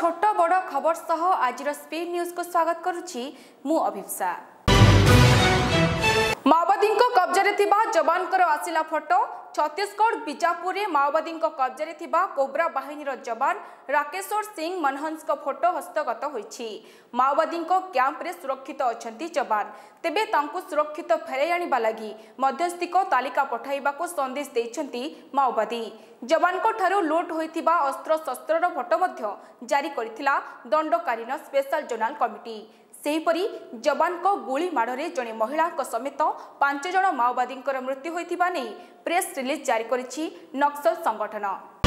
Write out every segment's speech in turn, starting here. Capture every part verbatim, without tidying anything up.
छोट बड़ खबर सह आज स्पीड न्यूज को स्वागत करुछि मु अभिप्सा। माओवादी कब्जे जवान आसिला फोटो। छत्तीसगढ़ बीजापुर में माओवादी कब्जे कोब्रा बाहिनी जवान राकेश्वर सिंह मनहंस फोटो हस्तगत होइछि। माओवादी कैंप रे सुरक्षित अछंती जवान, तेबे तांको सुरक्षित फेरै आनिबा लागि मध्यस्थी तालिका पठाइबाको संदेश दैछंती माओवादी। जवान को ठारू लूट होइतिबा अस्त्र शस्त्रर फोटो मध्य जारी करिथिला दंडकालीन स्पेशल जोनाल कमिटी। सेहीपरि जवान को गुली माड़े जड़े महिला समेत पांच जन माओवादी मृत्यु होइतिबा नै प्रेस रिलीज जारी करिछि नक्सल संगठन।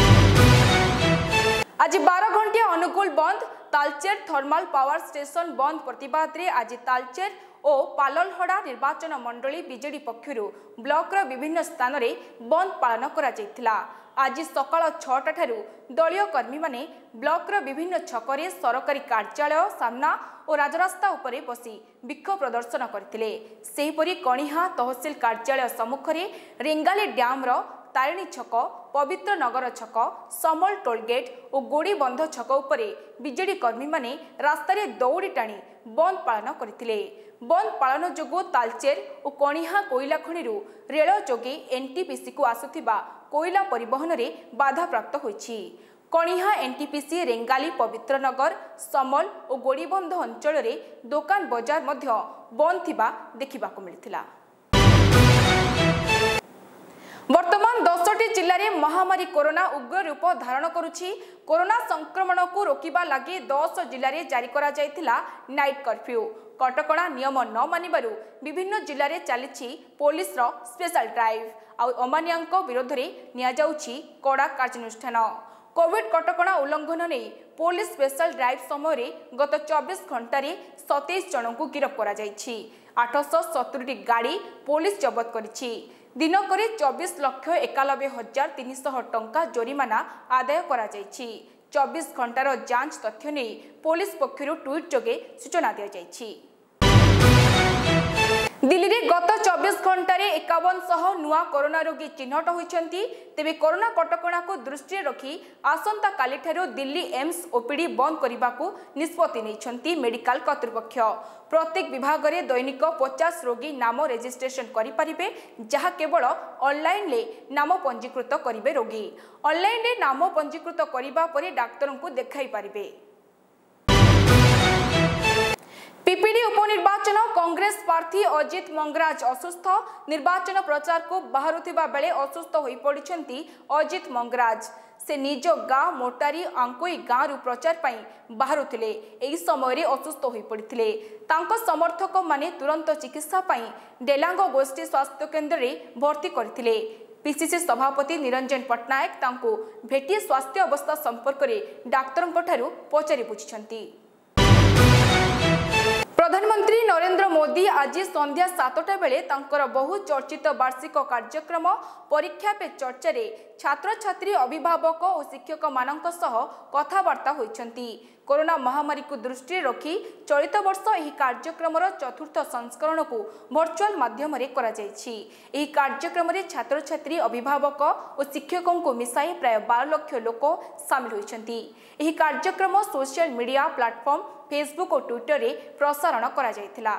आज बारह घंटिया अनुकूल बंद। तालचेर थर्माल पावर स्टेशन बंद प्रतिवाद रे आज तालचेर और पाललहड़ा निर्वाचन मंडली बीजेडी पक्षरु ब्लॉक विभिन्न स्थान रे बंद पालन करा जायतिला। आज सकाळ छटा ठारू दलीय कर्मी माने ब्लॉक विभिन्न छकरे सरकारी कार्यालय सामना और राजरास्ता उपरे बसी विक्षोभ प्रदर्शन करथिले। सेहीपरि कणिहा तहसील कार्यालय सम्मुखरे रेंगाली डैम रो तारिणी छक, पवित्र नगर छक, समल टोलगेट और गोड़ी बंध छक उपरे बीजेडी कर्मी माने रास्ता रे दौड़ी टाणी बंद पालन करथिले। बंद पालन जोगु तालचेर और कणिहा कोईला खणिरु रेल जोगे एनटीपीसी को आसुथिबा कोईला परिवहन रे बाधा प्राप्त होइछि। कणिहा एनटीपीसी रेंगाली, पवित्र नगर, समल और गोड़ीबंध अंचल रे दुकान बाजार मध्य बंद थिबा देखिबाको मिलिथिला। वर्तमान दसटी जिले में महामारी कोरोना उग्र रूप धारण करुछि। कोरोना संक्रमण को रोकिबा लागि दस जिले में जारी करा जायतिला नाइट कर्फ्यू। कटकणा नियम न मानिबारु विभिन्न जिले में चली पुलिस रो स्पेशल ड्राइव। आ अमानियांक विरोध में निया जाउछि कड़ा कार्यानुष्ठान। कोविड कटकणा उल्लंघन नहीं पुलिस स्पेशल ड्राइव समय गत चौबीस घंटे सतैश जन को गिरफ्त करा जायछि। आठश सतुरी गाड़ी पुलिस जबत करिछि। दिनकरे चौबीस लक्ष एकानबे हजार तीन सौ टंका जोरिमाना आदाय करा जायछि। चौबीस घंटार जांच तथ्य नहीं पुलिस पक्षरु ट्वीट जोगे सूचना दिया जायछि। दिल्ली रे गत चौबीस घंटे एकावन सह नुआ कोरोना रोगी चिन्हट होइछंती। तेबे कोरोना कटकणा को दृष्टि रखी आसंता काली ठारो दिल्ली एम्स ओपीडी बंद करने निष्पत्ति नैछंती मेडिकल कर्तृपक्ष। प्रत्येक विभाग रे दैनिक पचास रोगी नाम रेजिस्ट्रेशन करि परिबे, जहा केवल ऑनलाइन ले नाम पंजीकृत करिवे रोगी। ऑनलाइन ले नाम पंजीकृत करिबा परे डाक्टरन को देखाई परिबे। पीपीडी उपनिर्वाचन कांग्रेस प्रार्थी अजित मंगराज असुस्थ। निर्वाचन प्रचार को बाहरुथिबा बेले असुस्थ होई पड़िछंती अजित मंगराज। से निज गाँ मोटारी आंकोई गाँ रु प्रचार पाई बाहरुथिले। एही समय रे असुस्थ होई पड़िथिले। तांको समर्थक माने तुरंत चिकित्सा पाई डेलांग गोष्ठी स्वास्थ्य केंद्र रे भर्ती करथिले। पीसीसी सभापति निरंजन पटनायक तांको भेटी स्वास्थ्य अवस्था संपर्क रे डाक्टरन ठारू पचारि बुझिछंती। प्रधानमंत्री नरेंद्र मोदी आज संध्या सातटा बेले तांकर बहु चर्चित वार्षिक कार्यक्रम परीक्षा पे चर्चा रे छात्र छात्री, अभिभावक और शिक्षक मानक सह कथबार्ता होइछंती। कोरोना महामारी को दृष्टि रखी चलित वर्ष एही कार्यक्रम चतुर्थ संस्करण को वर्चुअल माध्यम रे करा जायछि। एही कार्यक्रम रे छात्र छात्री, अभिभावक और शिक्षकों को मिसाई प्राय बारह लाख लोक शामिल होइछंती। एही कार्यक्रम सोशल मीडिया प्लेटफॉर्म फेसबुक और ट्विटर रे प्रसारण करा जायतिला।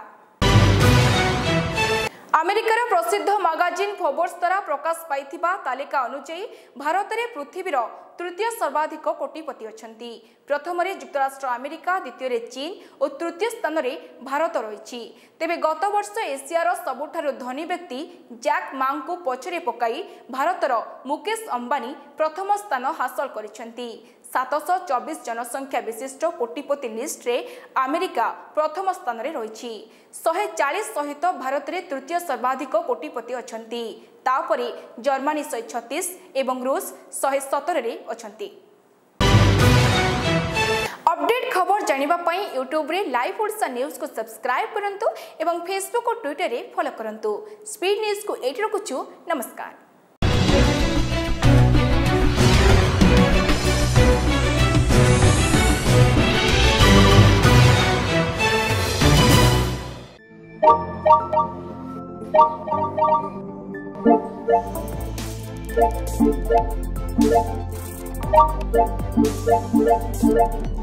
अमेरिकार प्रसिद्ध मैगजीन फोर्ब्स द्वारा प्रकाश पाइथिबा तालिका अनुसार भारत में पृथ्वीर तृतीय सर्वाधिक कोटिपति अछंती। प्रथम रे युक्तराष्ट्र अमेरिका, द्वितीय रे चीन और तृतीय स्थान रे भारत रहिछि। तेबे गत वर्ष एशियार सबुठारु धनी व्यक्ति जैक मांग को पछरे पकाई भारतर मुकेश अंबानी प्रथम स्थान हासिल करिसेंती। सात सौ चौबीस जनसंख्या विशिष्ट कोटिपति लिस्ट रे अमेरिका प्रथम स्थान रे रहिछि। एक सौ चालीस सहित भारत रे तृतीय सर्वाधिक कोटिपति अछंती। तापरे जर्मनी एक सौ छत्तीस एवं रूस एक सौ सत्रह रे अछंती। अपडेट खबर जानिबा पई यूट्यूब रे लाइव ओडिशा न्यूज को सब्सक्राइब करंतु एवं फेसबुक और ट्विटर रे फॉलो करंतु। स्पीड न्यूज को एठी रखुछु। नमस्कार। Thank you.